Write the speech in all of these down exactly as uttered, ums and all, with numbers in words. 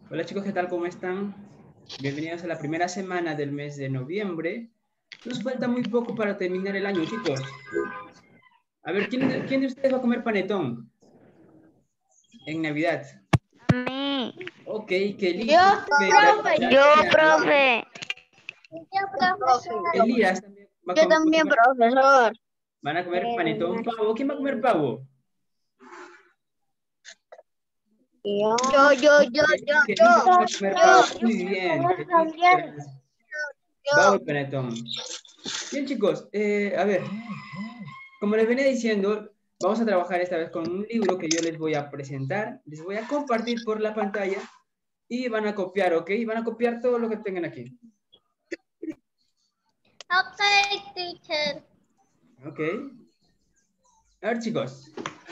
Hola chicos, ¿qué tal? ¿Cómo están? Bienvenidos a la primera semana del mes de noviembre. Nos falta muy poco para terminar el año, chicos. A ver, ¿quién, de- quién de ustedes va a comer panetón en Navidad? mí. Ok, qué lindo. Yo, profe. Yo, profe. Yo, profesor. Elías también va a Yo comer. también, profesor. Van a comer panetón. Pavo, ¿quién va a comer pavo? Yo, yo, yo, yo, yo, Qué yo, lindo va a comer pavo. Muy yo. bien. Qué lindo. Pavo y panetón. Bien chicos, eh, a ver, como les venía diciendo, vamos a trabajar esta vez con un libro que yo les voy a presentar, les voy a compartir por la pantalla y van a copiar, ¿ok? Van a copiar todo lo que tengan aquí. Okay, teacher. ¿Ok? A ver chicos.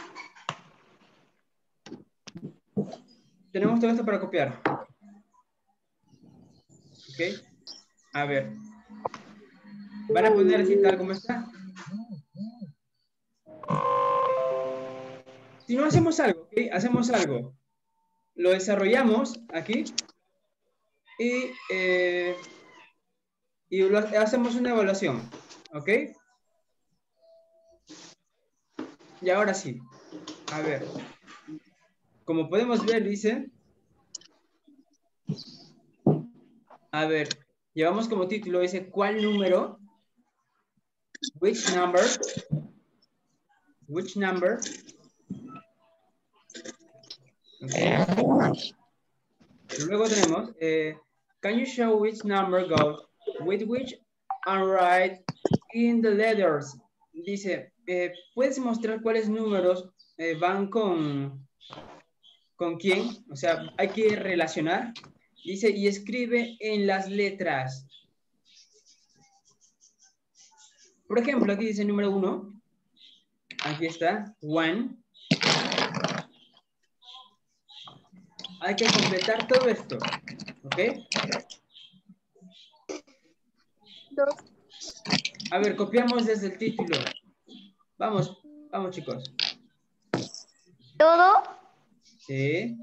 Tenemos todo esto para copiar. ¿Ok? A ver. Van a poner así tal como está. Si no hacemos algo, ¿ok? Hacemos algo. Lo desarrollamos aquí y, eh, y lo, hacemos una evaluación, ¿ok? Y ahora sí, a ver, como podemos ver, dice, a ver, llevamos como título, dice, ¿cuál número? Which number? Which number? Okay. Luego tenemos, eh, can you show which number goes with which and write in the letters? Dice, eh, ¿puedes mostrar cuáles números eh, van con, con quién? O sea, hay que relacionar. Dice, y escribe en las letras. Por ejemplo, aquí dice número uno. Aquí está, one. Hay que completar todo esto, ¿ok? Dos. A ver, copiamos desde el título. Vamos, vamos chicos. ¿Todo? Sí.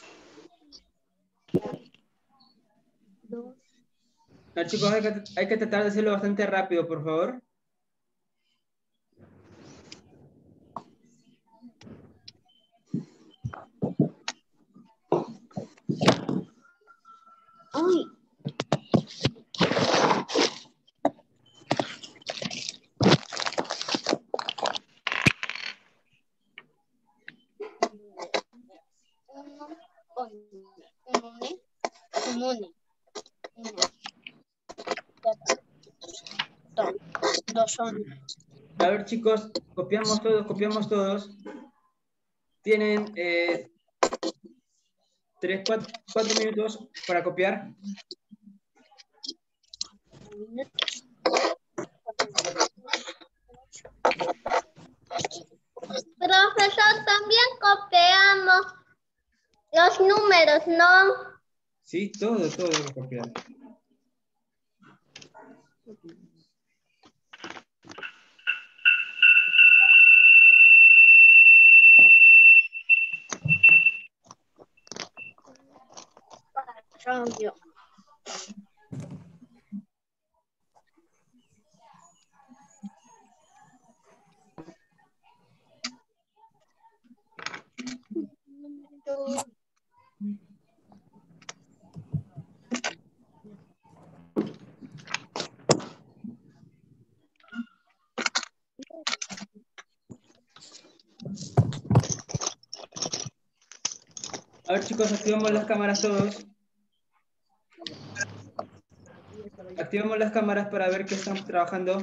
Dos. No, chicos, hay que, hay que tratar de hacerlo bastante rápido, por favor. Ay. Uno, uno, dos son. A ver, chicos, copiamos todos, copiamos todos. Tienen eh, tres, cuatro, cuatro minutos para copiar. Profesor, también copiamos los números, ¿no? Sí, todo, todo hay que copiar. Cambio. A ver, chicos, activamos las cámaras todos. Activamos las cámaras para ver que estamos trabajando.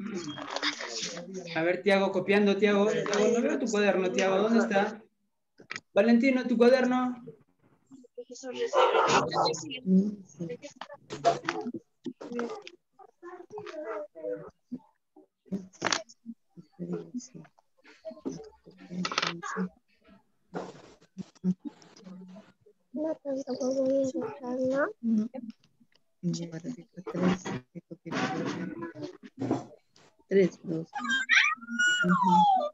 A ver, Tiago, copiando, Tiago. Tiago, no veo tu cuaderno, Tiago, ¿dónde está? Valentino, tu cuaderno. No tampoco voy a dejar, ¿no? No. Y ahora dejo tres. Dejo que tres, dos. Uh-huh.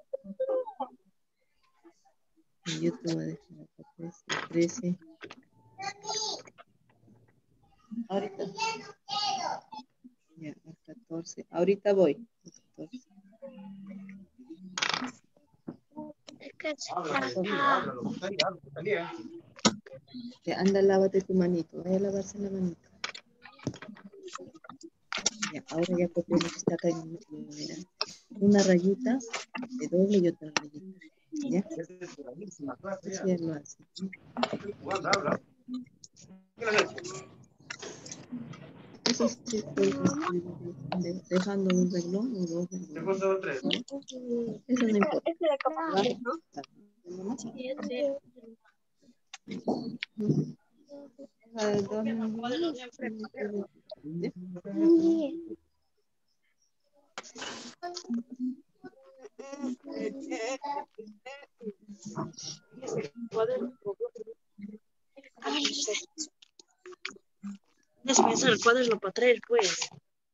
Y yo te voy a dejar acá trece, trece. Ahorita. Ya, a catorce. Ahorita voy. catorce. Ya, anda, lávate tu manito. Vaya a lavarse la manito. Ya, ahora ya copié lo que está acá en el medio, mira. Una rayita de doble y otra rayita. ¿Ya? Así ya lo hace. Eso sí, puedes escribirlo, de- dejando un renglón o dos renglones. Eso no importa. Este de cómo ¿Va? ¿no? Sí, sí. Deja de dos renglones. ¿Ya? Después el cuaderno para traer, pues.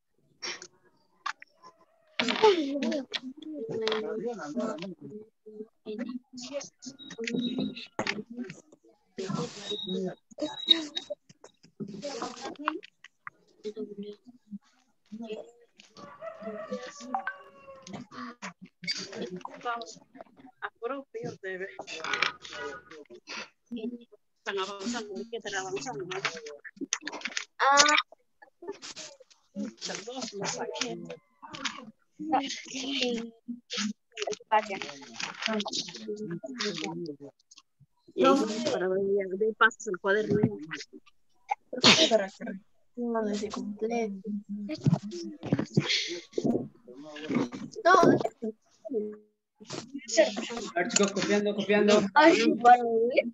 Vamos a propio debe. Están avanzando, ¿qué están avanzando? Ah, Dos lo saqué. Y ahí para ver, de paso el cuaderno. no no es completo. No. A ver, chicos, copiando, copiando. Ay, para ver.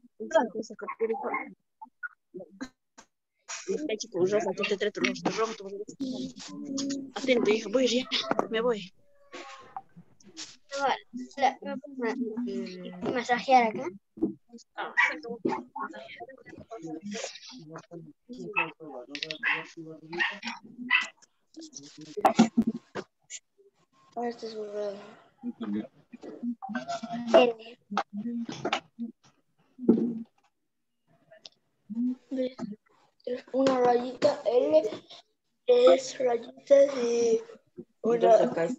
Ay, chico, rojo, tú te traes tu rojo, tu rojo, tu rojo. Atento, hija, voy ya, me voy. Masajear acá. Ah, Ahora este es borrado. L. Una rayita L, tres rayitas de una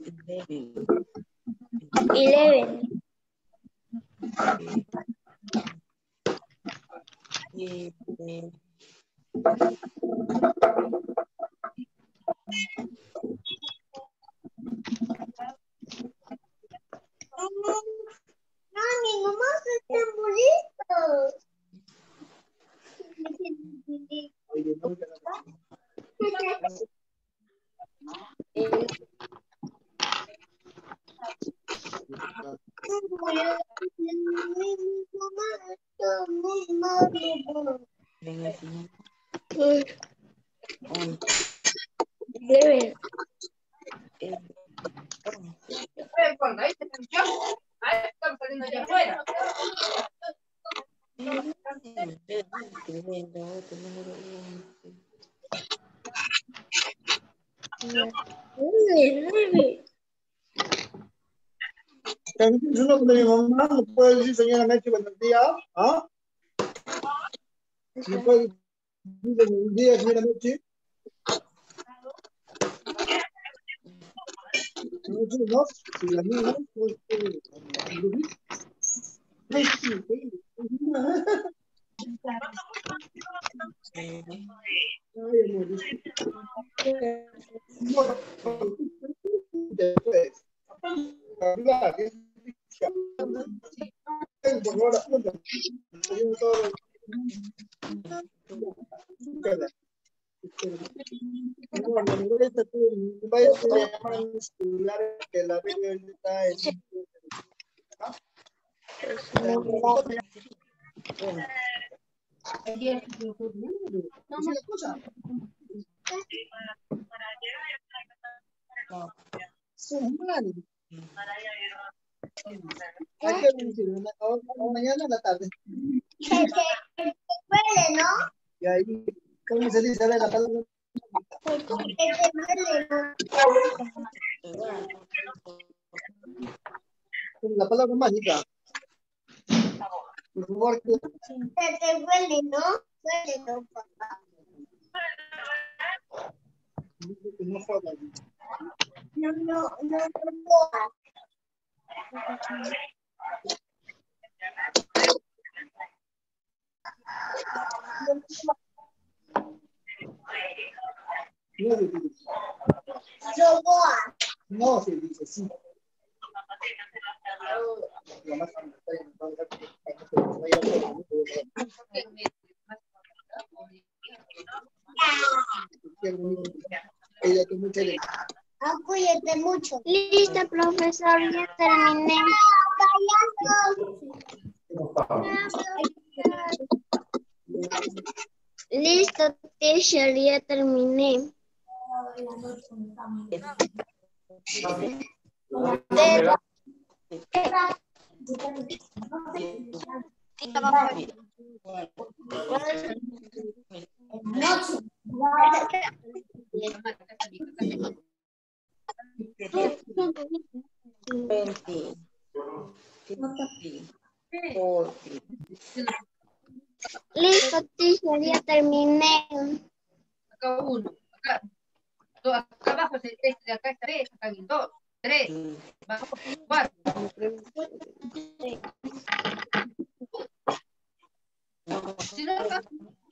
eleven. Mami, mamá, están bonitos. Deben. Cuando hay tensión, ahí están saliendo allá afuera. Su nombre de mi mamá, ¿no puede decir señora Meche buenos días? ¿Ah? ¿Me puede decir buenos días, señora Meche? No, sí, no. Si la mía, pues, ay, sí, sí. Ay, amor, después. Hablar, es por favor, apunta. No, la memoria está todo. Vaya a llamar a mi celular que la veo está en. No se le escucha. ¿A qué hora inicia? ¿Mañana o la tarde? Huele, ¿no? Y ahí, ¿cómo se dice la palabra? La palabra mágica. Por favor, que- Se te huele, ¿no? Huele, ¿no, papá? que no jodan. No, no, no, no. No se dice. Roboa. No se dice sí. La más está en ella que mucha gente. Ah, cuídate mucho. Listo, profesor, ya terminé. Listo, teacher, ya terminé. Twenty, fifty, forty. Listo, teacher, ya terminé. Acá uno, acá, dos, acá abajo es el este, acá está tres, acá hay dos, tres, abajo, cuatro. Si no, acá,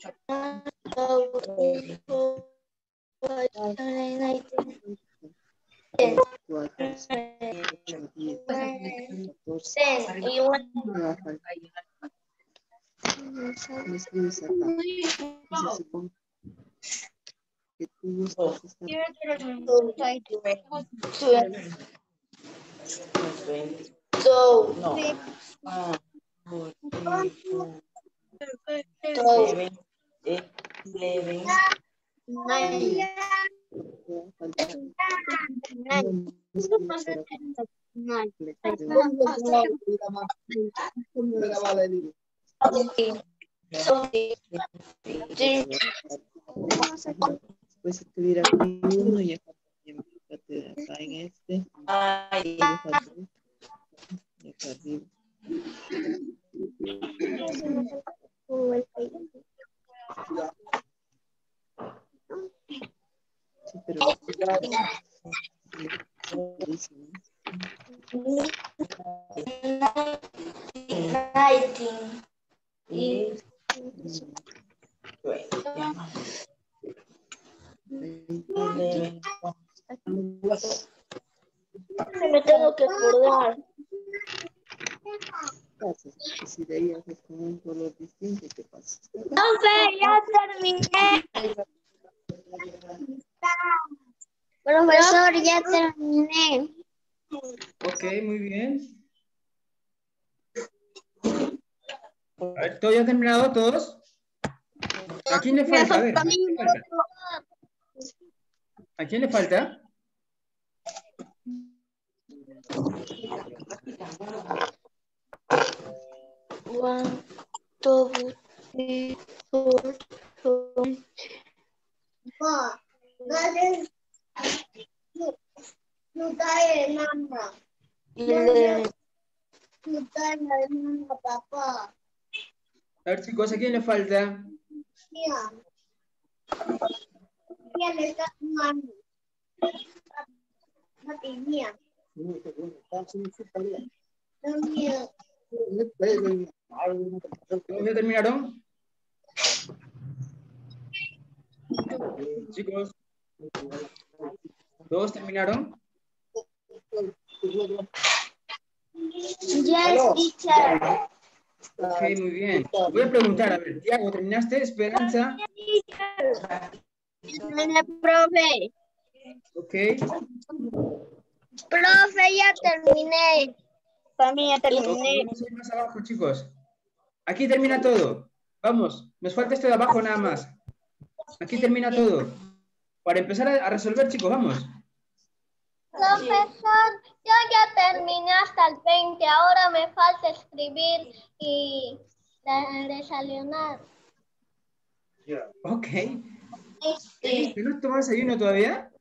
Y bueno, Me va a faltar. Me escribes acá. Se supone que tú buscas esta So, no. Ah, four, three, four, seven, eight, eleven. me va a faltar. No, me escribes por acá. Puedes escribir aquí uno y acá también. Fíjate, acá en este. Ay, Y acá arriba. Sí, pero dice, ¿no? nineteen. Y eleven. me tengo que acordar. Pasas, y si de ahí haces con un color distinto, ¿qué pasa? Profe, ya terminé. Profesor, ya terminé. Ok, muy bien. A ver, ¿todos ya han terminado todos? ¿A quién le falta? A ver, ¿a quién le falta? ¿A quién le falta? One, two, three, four, five. No trae el nombre. Eleven. No trae el nombre, papá. A ver, chicos, ¿a quién le falta? Mira. Mira, le está tomando. No tenía. No, mira. ¿Todos ya terminaron? Chicos, ¿todos terminaron? Yes, teacher. Ok, muy bien. Voy a preguntar, a ver, Tiago, ¿terminaste? Esperanza. Profe. Ok. Profe, ya terminé. Para mí ya Ok, terminé. vamos a ir más abajo, chicos. Aquí termina todo. Vamos, nos falta esto de abajo nada más. Aquí termina todo. Para empezar a, a resolver, chicos, vamos. Profesor, yo ya terminé hasta el veinte, ahora me falta escribir y desayunar. Ok. ¿Que no has tomado desayuno todavía?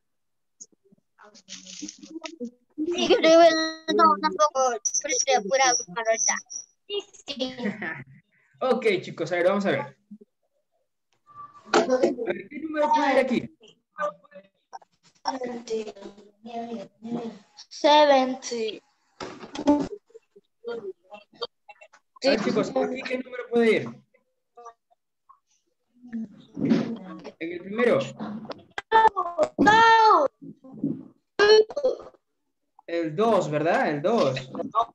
Sí, no, tampoco, pero estoy apurado ahorita. Sí. Ok, chicos, a ver, vamos a ver. A ver, ¿qué número puede ir aquí? Seventy. A ver, chicos, ¿aquí qué número puede ir? En el primero. No. El dos, ¿verdad? El dos.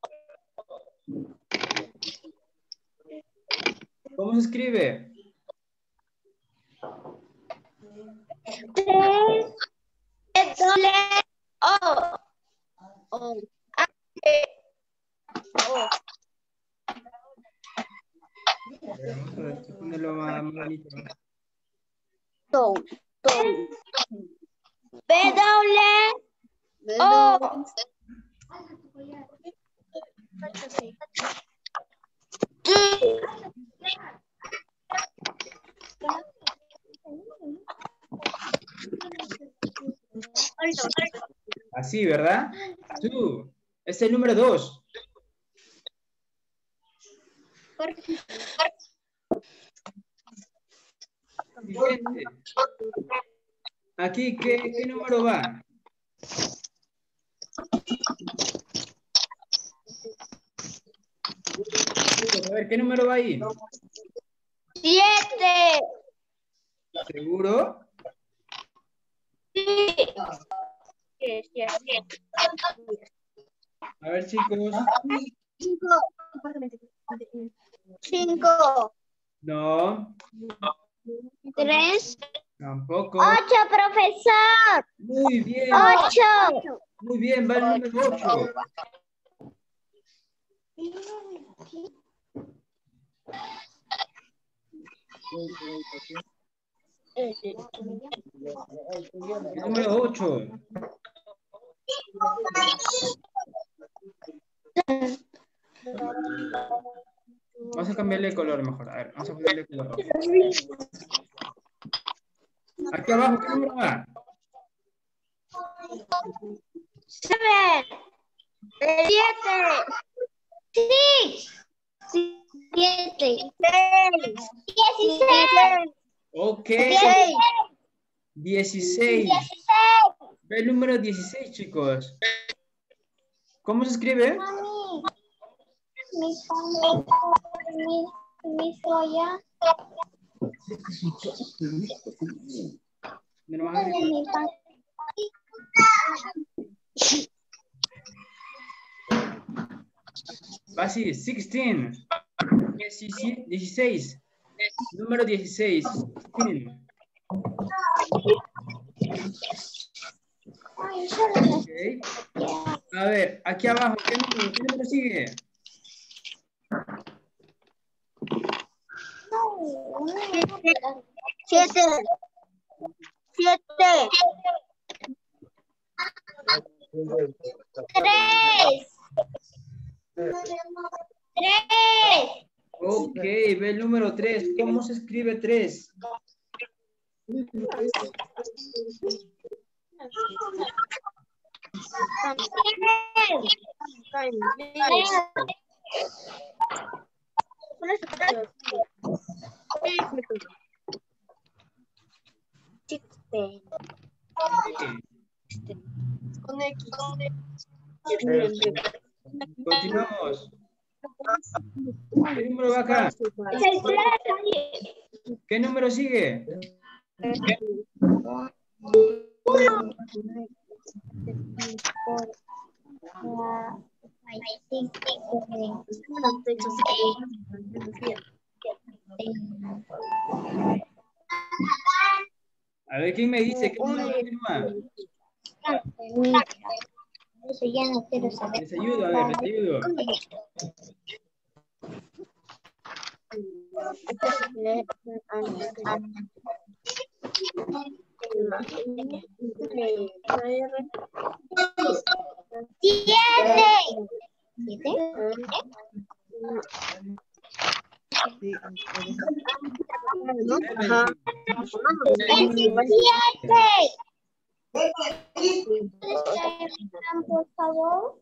¿Cómo se escribe? Tres. Doble O. O. O. Vamos a ver, estoy poniéndolo más bonito. Todo. Todo. B doble O. Así, ¿verdad? Tú. Es el número dos. Siguiente. Aquí, ¿qué, qué número va? A ver, ¿qué número va ahí? Siete. ¿Seguro? Sí. A ver, chicos. Cinco. Cinco. No, Tres. tampoco. Ocho, profesor. Muy bien. Ocho. Muy bien, va el número ocho. El número ocho. Vamos a cambiarle el color mejor. A ver, vamos a ponerle el color rojo. Aquí abajo, ¿qué número va? Seven. Siete. Six. Siete. Seis. Dieciséis. Ok. Dieciséis. dieciséis. Ve el número dieciséis, chicos. ¿Cómo se escribe? Mami, mi pan, mi, mi soya. Mira, más arriba. Mi pan. Va así, dieciséis. dieciséis. Número dieciséis. dieciséis. Okay. A ver, aquí abajo, ¿qué número, qué número sigue? Siete. Siete. Tres. Tres. Ok, ve el número tres. ¿Cómo se escribe tres? Con X. Continuamos. ¿Qué número va acá? ¿Qué número sigue? A ver, ¿quién me dice? ¿Qué número continúa? Eso ya no quiero saber. Les ayudo, a ver, les ayudo. Siete. ¿Siete? Sí, ustedes. Ajá. Diecisiete. Por favor.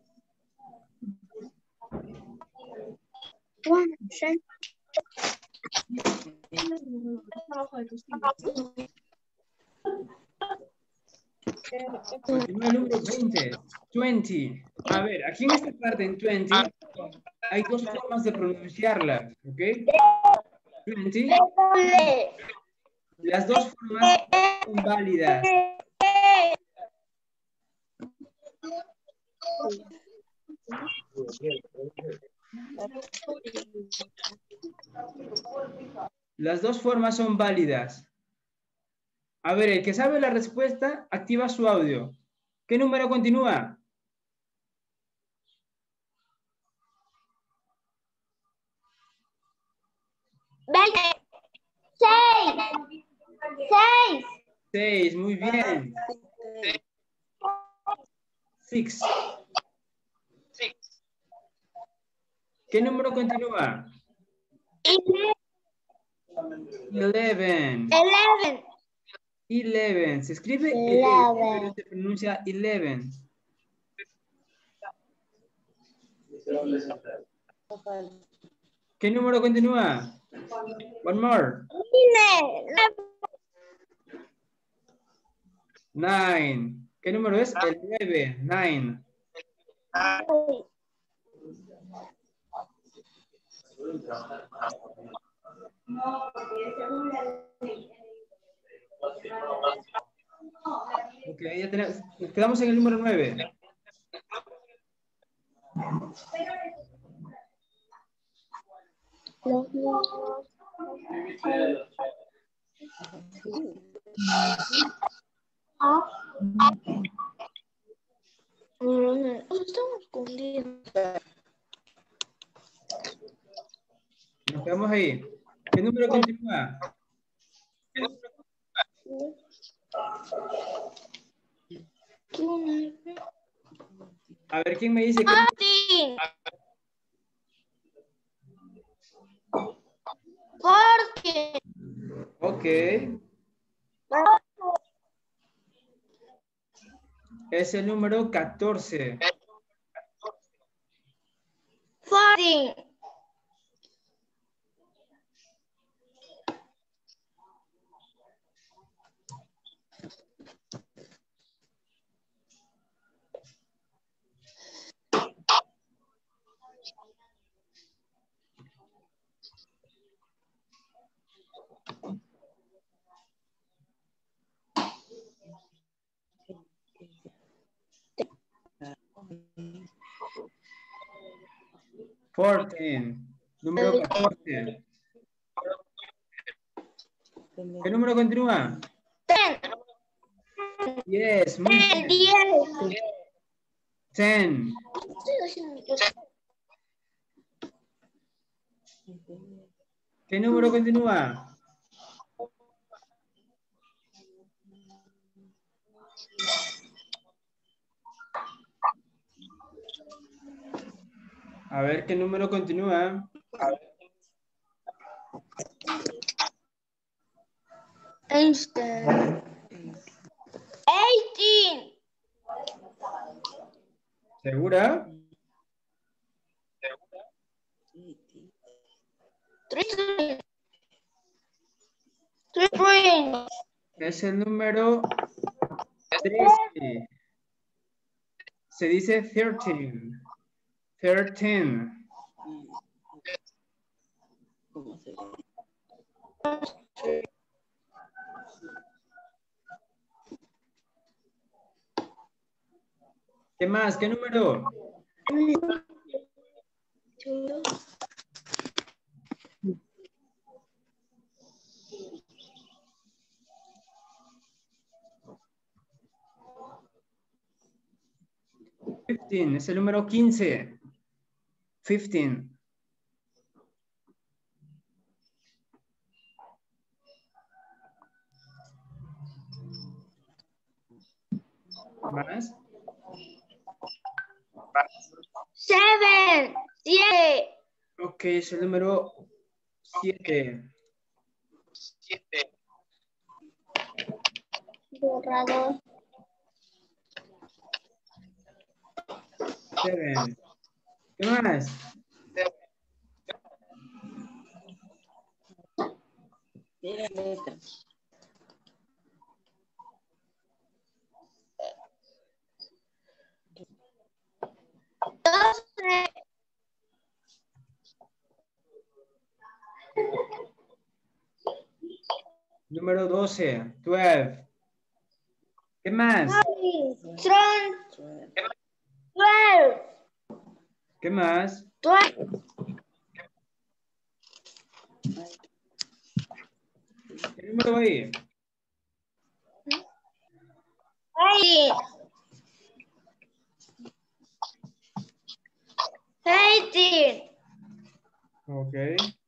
Continúa el número veinte. veinte. A ver, aquí en esta parte, en veinte, hay dos formas de pronunciarla, ¿ok? veinte. Las dos formas son válidas. Las dos formas son válidas. A ver, el que sabe la respuesta, activa su audio. ¿Qué número continúa? Veinte. Seis. Seis. Seis, muy bien. Six. ¿Qué número continúa? Eleven. Eleven. Eleven. Se escribe Eleven. eleven, pero se pronuncia eleven. ¿Qué número continúa? One more. Nine. ¿Qué número es? El nueve. Nine. Ok, ya tenemos. Nos quedamos en el número nueve. Estamos escondidos. Nos quedamos ahí. ¿Qué número continúa? A ver, ¿quién me dice? Que... Porque. Ok. Es el número catorce. Fourteen. Fourteen. Número catorce. ¿Qué número continúa? Ten. Yes, muy Ten. bien. Diez. Ten. ¿Qué número continúa? A ver qué número continúa. Einstein. Eighteen. ¿Segura? Three. Three. Es el número trece. Se dice thirteen. Thirteen. ¿Cómo se ve? ¿Qué más? ¿Qué número? quince, es el número quince. quince. ¿Más? Seven. Siete. Ok, es el número siete. Borrador. Seven. ¿Qué más? Mira letra. Doce. Número doce. doce. ¿Qué más? Twelve. Twelve. ¿Qué más? Twelve. ¿Qué número ahí? Eight. Eighteen. Ok.